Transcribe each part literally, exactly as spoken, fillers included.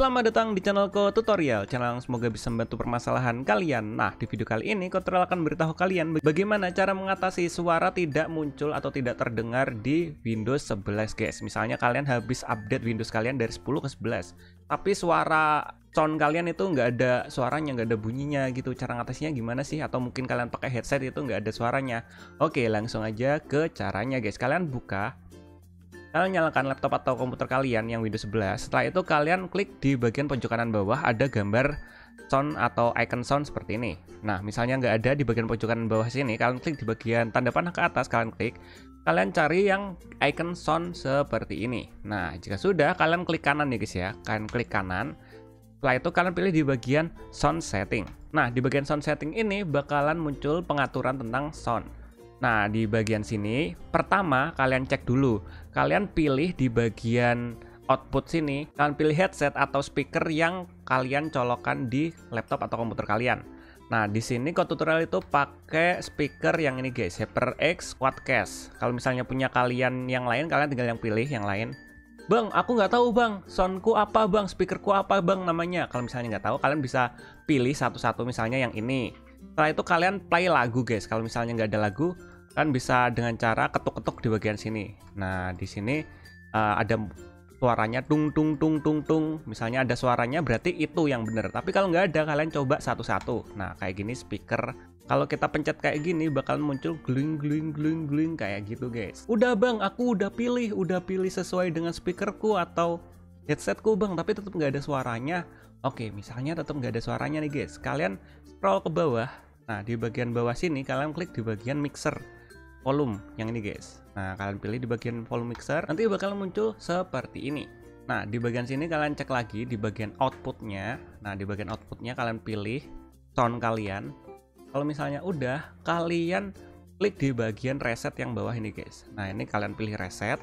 Selamat datang di channelku tutorial, channel yang semoga bisa membantu permasalahan kalian. Nah, di video kali ini Kotrel akan beritahu kalian bagaimana cara mengatasi suara tidak muncul atau tidak terdengar di Windows sebelas, guys. Misalnya kalian habis update Windows kalian dari sepuluh ke sebelas, tapi suara sound kalian itu nggak ada suaranya, nggak ada bunyinya gitu. Cara ngatasinya gimana sih? Atau mungkin kalian pakai headset itu nggak ada suaranya. Oke, langsung aja ke caranya, guys. Kalian buka Kalian nyalakan laptop atau komputer kalian yang Windows sebelas. Setelah itu kalian klik di bagian pojok kanan bawah ada gambar sound atau icon sound seperti ini. Nah, misalnya nggak ada di bagian pojok kanan bawah sini, kalian klik di bagian tanda panah ke atas, kalian klik. Kalian cari yang icon sound seperti ini. Nah, jika sudah, kalian klik kanan ya guys ya. Kalian klik kanan. Setelah itu kalian pilih di bagian sound setting. Nah, di bagian sound setting ini bakalan muncul pengaturan tentang sound. Nah, di bagian sini, pertama kalian cek dulu. Kalian pilih di bagian output sini, kalian pilih headset atau speaker yang kalian colokkan di laptop atau komputer kalian. Nah, di sini Kotutorial itu pakai speaker yang ini guys, HyperX Quadcast. Kalau misalnya punya kalian yang lain, kalian tinggal yang pilih yang lain. Bang, aku nggak tahu bang, soundku apa bang, speakerku apa bang namanya. Kalau misalnya nggak tahu, kalian bisa pilih satu-satu, misalnya yang ini. Setelah itu kalian play lagu guys. Kalau misalnya nggak ada lagu, kalian bisa dengan cara ketuk-ketuk di bagian sini. Nah, di sini uh, ada suaranya tung tung tung tung tung. Misalnya ada suaranya, berarti itu yang benar. Tapi kalau nggak ada, kalian coba satu-satu. Nah, kayak gini speaker. Kalau kita pencet kayak gini, bakalan muncul gling gling gling gling kayak gitu guys. Udah bang, aku udah pilih, udah pilih sesuai dengan speakerku atau headsetku bang, tapi tetap nggak ada suaranya. Oke, misalnya tetap nggak ada suaranya nih guys. Kalian scroll ke bawah. Nah, di bagian bawah sini kalian klik di bagian mixer volume yang ini guys. Nah, kalian pilih di bagian volume mixer, nanti bakal muncul seperti ini. Nah, di bagian sini kalian cek lagi di bagian outputnya. Nah, di bagian outputnya kalian pilih sound kalian. Kalau misalnya udah, kalian klik di bagian reset yang bawah ini guys. Nah, ini kalian pilih reset.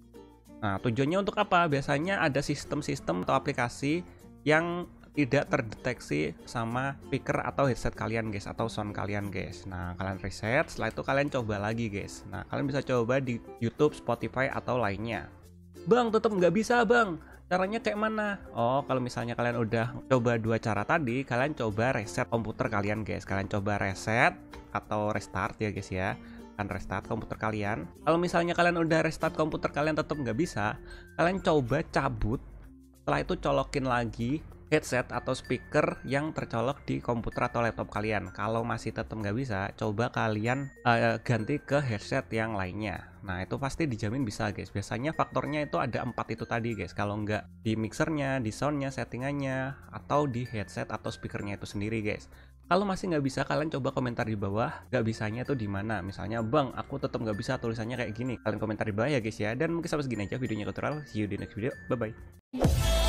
Nah, tujuannya untuk apa? Biasanya ada sistem-sistem atau aplikasi yang tidak terdeteksi sama speaker atau headset kalian guys, atau sound kalian guys. Nah, kalian reset, setelah itu kalian coba lagi guys. Nah, kalian bisa coba di YouTube, Spotify, atau lainnya. Bang, tetap nggak bisa bang, caranya kayak mana? Oh, kalau misalnya kalian udah coba dua cara tadi, kalian coba reset komputer kalian guys. Kalian coba reset atau restart ya guys ya. Kan restart komputer kalian. Kalau misalnya kalian udah restart komputer kalian tetap nggak bisa, kalian coba cabut. Setelah itu colokin lagi headset atau speaker yang tercolok di komputer atau laptop kalian. Kalau masih tetap nggak bisa, coba kalian uh, ganti ke headset yang lainnya. Nah, itu pasti dijamin bisa guys. Biasanya faktornya itu ada empat itu tadi guys. Kalau nggak di mixernya, di soundnya, settingannya, atau di headset atau speakernya itu sendiri guys. Kalau masih nggak bisa, kalian coba komentar di bawah nggak bisanya itu di mana. Misalnya, bang, aku tetap nggak bisa tulisannya kayak gini. Kalian komentar di bawah ya guys ya. Dan mungkin sampai segini aja videonya Kotutorial. See you di next video. Bye bye.